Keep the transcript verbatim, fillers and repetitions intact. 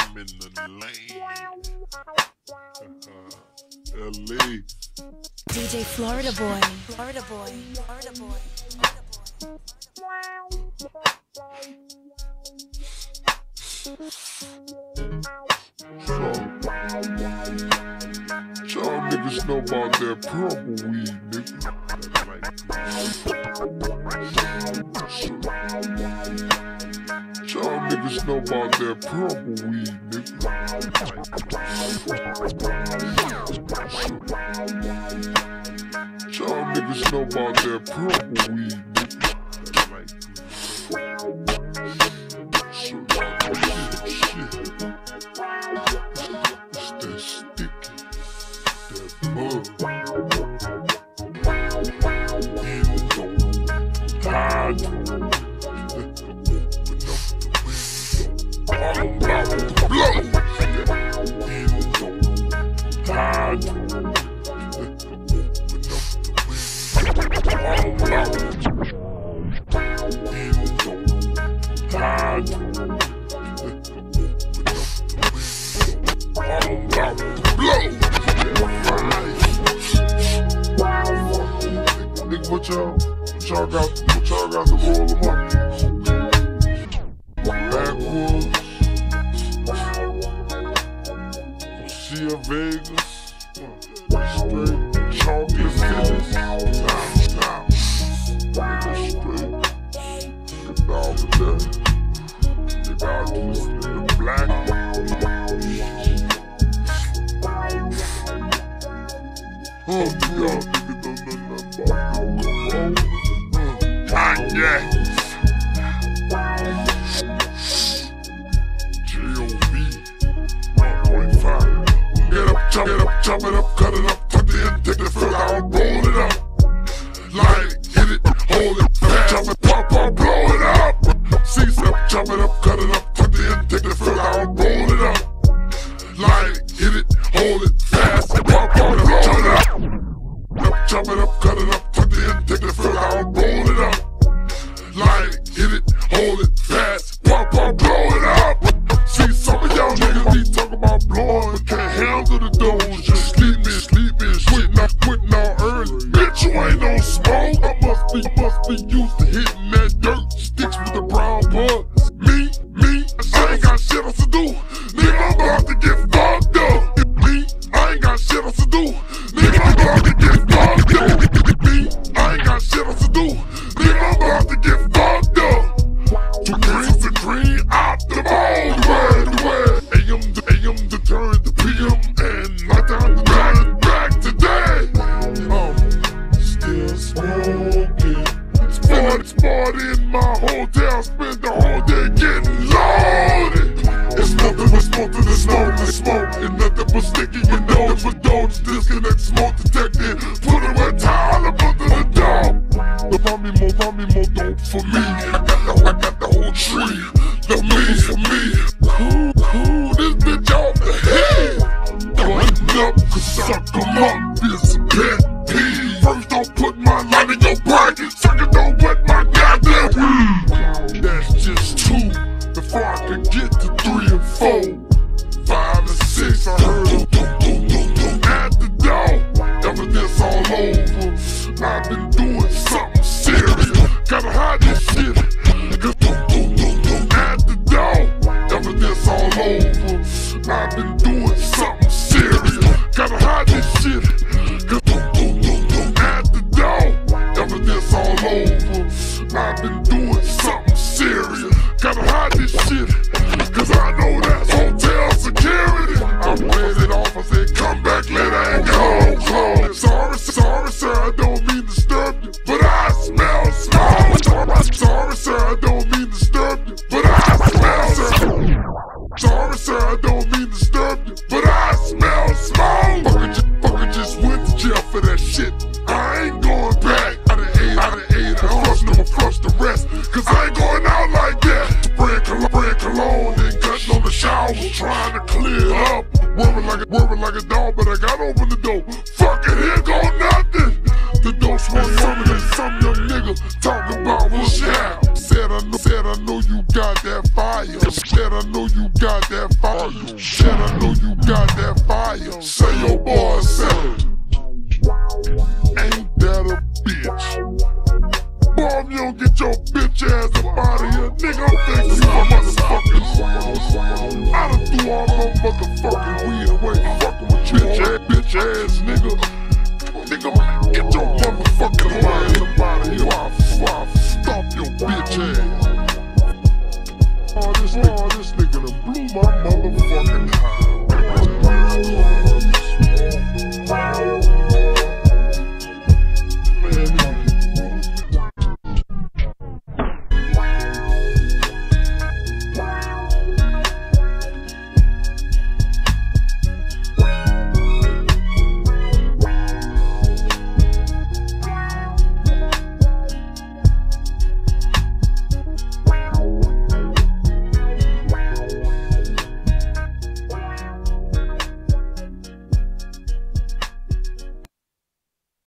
I'm in the lane. L A. D J Florida Boy, Florida Boy, Florida Boy, So, y'all niggas know about that purple weed, nigga. Y'all niggas know about that purple weed, nigga. Y'all niggas know about that purple weed, nigga. What y'all, what y'all got, what y'all got to roll them up? Backwoods, Garcia Vegas, straight chocolate cities, down, down, straight, get all of that, get out in the black. Oh, y'all niggas don't know nothing about Kanye. G O B one point five. Get up, chop it up, chop it up, cut it up, tuck it in, take the fill out, roll it up. Light it, hit it, hold it, fast, chop it, pop, pop, blow it up. Seize it up, chop it up, cut it up, tuck it in, take the fill out, roll it up. Light it, hit it, hold it, fast, pop, pop, blow it up. Chop it up, cut it up, tuck it in, take the fill out, roll it up. Light it, hit it, hold it, fast, pop, pop, blow it up. See, some of y'all niggas be talking about blowing, but can't handle the doors. Just sleeping, sleeping, quitting out, quitting out early. Bitch, you ain't no smoke. I must be, must be used to hitting that dirt. Sticks with the brown bud. Me, me, I ain't got shit else to do. Nigga, I'm about to get fucked up. Me, I ain't got shit else to do. Nigga, I'm about to get fucked up. Me, I ain't got shit else to do. Nigga, I'm about to get fucked up. Two greens to green, out the mold, way, the way. A M to A M to turn to P M, and night down to night, back today. I'm still smoking. Sport, sport in my hotel, spend the whole day getting loaded. It's nothing but smoke to the smoke, the smoke. It's nothing but sticky, you know. Nothing but doors, disconnect, smoke detected. Put a red towel up under the door. Find me more, find me more dope for me. I got the, I got the whole tree. The means for me. Cool, cool, this bitch off the head. Button up, cause suck 'em up is a pet peeve. First don't put my light in your pocket. Second don't wet my goddamn weed. That's just two. Before I could get to three and four, five and six, I heard them at the door. Evidence all over. I've been doing something serious. Gotta hide this shit. At the door. Evidence all over. I've been doing something serious. Gotta hide this shit. At the door. Evidence all over. I've been doing something serious. Gotta hide this shit. Cause I know that's hotel security. I read it off, I said come back later and go home. Sorry, sorry sir, I don't mean to disturb you, but I smell smoke. Sorry sir, I don't mean to disturb you, but I smell smoke. Sorry sir, I don't mean to disturb you, but I smell smoke. Fucker just, fucker just went to jail for that shit. I ain't going back. I done ate, I done ate, I flushed them, I flushed the rest. Shit, I know you got that fire. Say your boy said, ain't that a bitch? Boy, if you don't get your bitch ass up out of here, nigga, I'm thinking you a motherfucker. I done threw all my motherfucking weed away, fucking with you, bitch ass, bitch ass nigga. Nigga, get your motherfucking ass up out of here. Why I stomp your bitch ass?